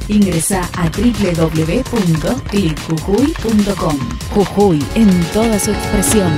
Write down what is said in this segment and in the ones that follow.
Ingresa a www.clickjujuy.com. Jujuy en toda su expresión.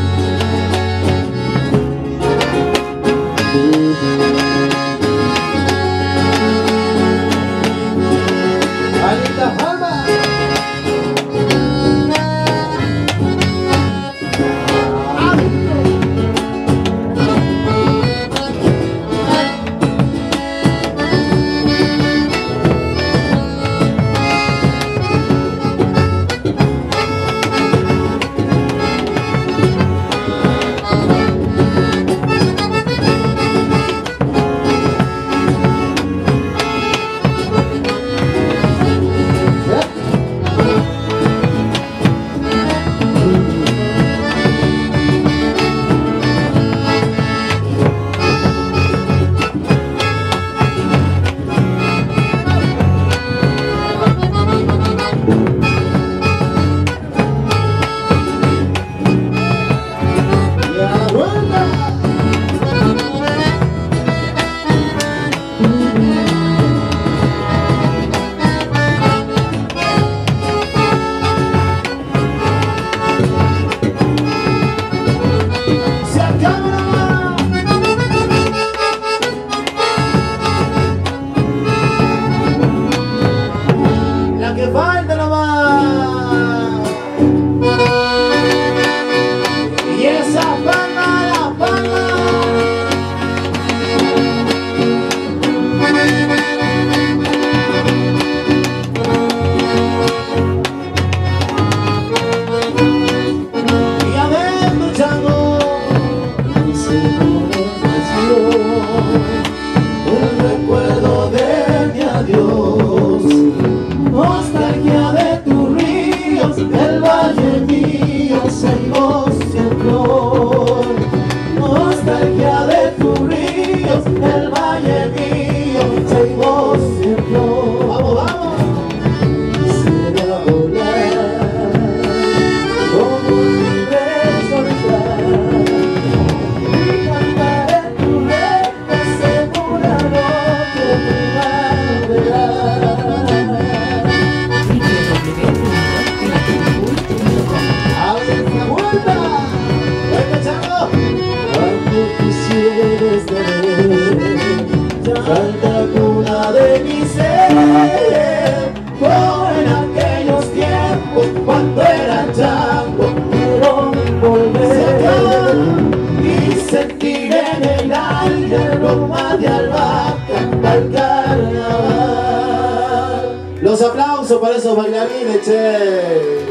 Los aplausos para esos bailarines, che.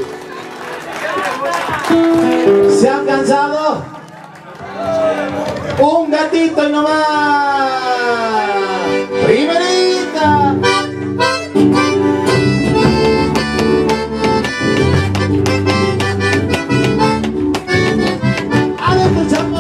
¿Se han cansado? Un gatito y no más. Primerita. Adentro, chamo.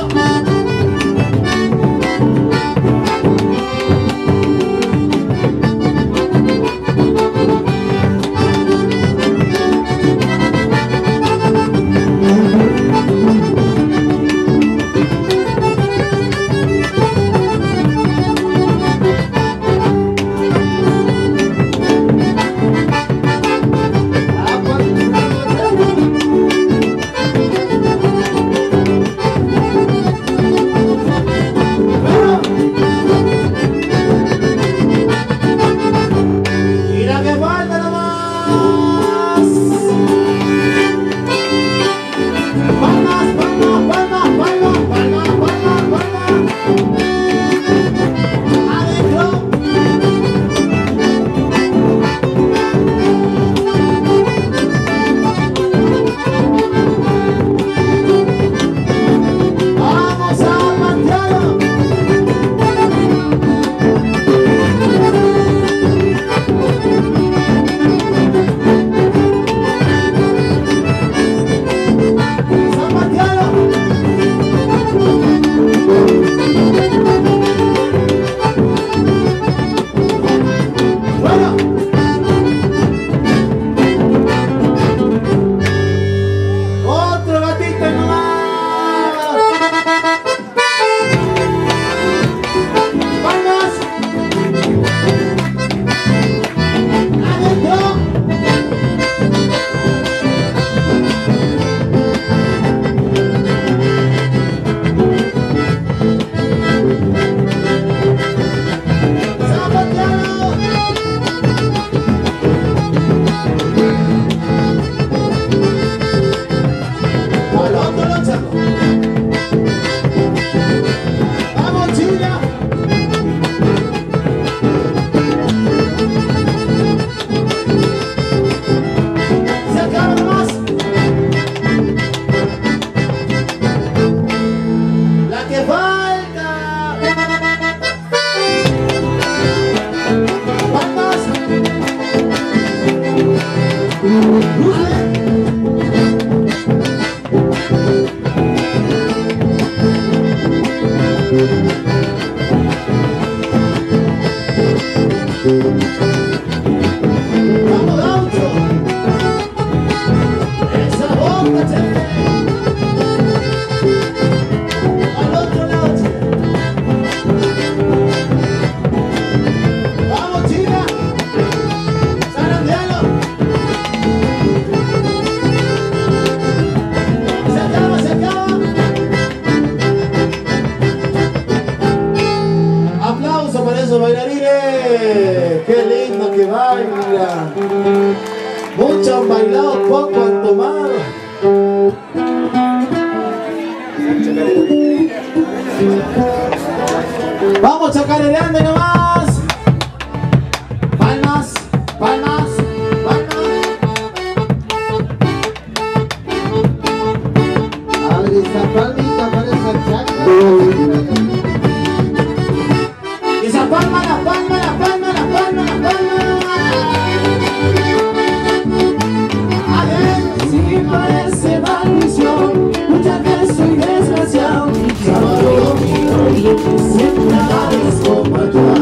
Vamos, Gaucho. Esa boca, che. Al otro lado, che. Vamos, chica. Zarandealo. Se acaba, se acaba. Aplauso para esos bailarines. Qué lindo que bailan. Muchos han bailado, poco han tomado. Vamos chacarereando nomás. Palmas, palmas, palmas. Abre esa palmita para esa chaca. Y esa palma, la palma, la palma, la palma, la palma. Si parece maldición, muchas veces soy desgraciado. Sábado, domingo y siempre nada es como allá.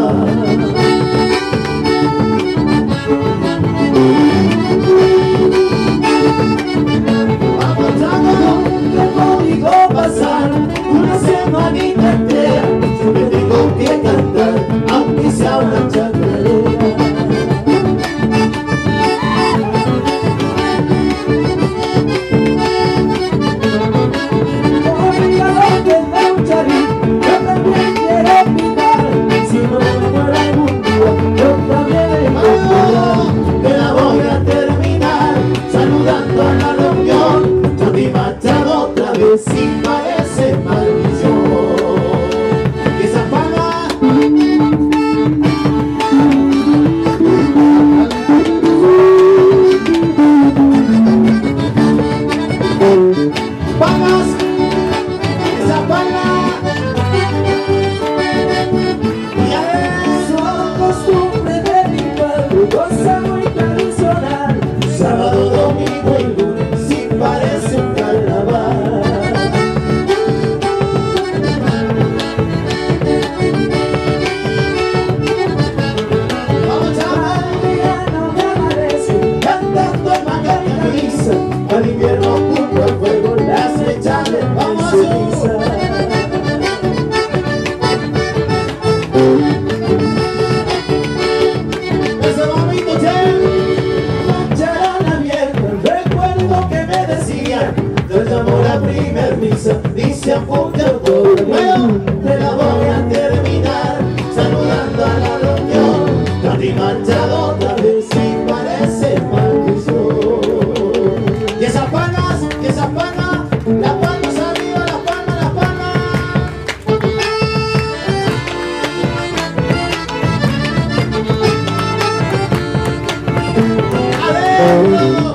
Vamos, chaco. Nunca he podido pasar una semanita entera, siempre tengo que cantar, aunque sea una chacarera. Que la voy a terminar saludando a la reunión. Jordi Machado otra vez y parece maldición. Y esa palma. Palmas. Esa palma. Y a eso. Costumbre de mi pueblo, cosa muy tradicional. Sábado, domingo y lunes, sí parece un carnaval. Vamos, chaval. Ya no me amanece, Cantando en manga y camisa, al invierno junto al fuego, las flechas le vamos a ceniza. ese momento, che. Charana abierta, recuerdo que me decían, Te llamó la primer misa, dice apunte todo el bueno, te la voy a terminar saludando a la reunión. Jordi Machado otra vez y parece maldición. Y esas palmas, las palmas arriba, las palmas, las palmas. ¡Adentro!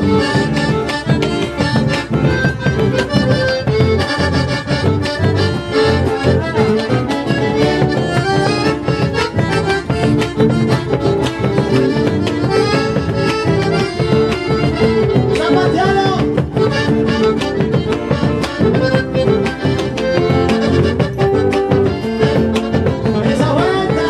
¡Zapatealo! ¡Esa vuelta!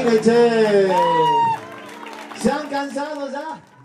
Venga, che. ¿Se han cansado ya?